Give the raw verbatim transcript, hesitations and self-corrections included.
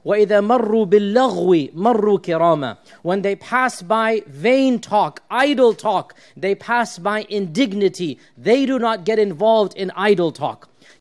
وَإِذَا مَرُّوا بِاللَّغْوِ مَرُّوا كِرَامًا. When they pass by vain talk, idle talk, they pass by indignity. They do not get involved in idle talk.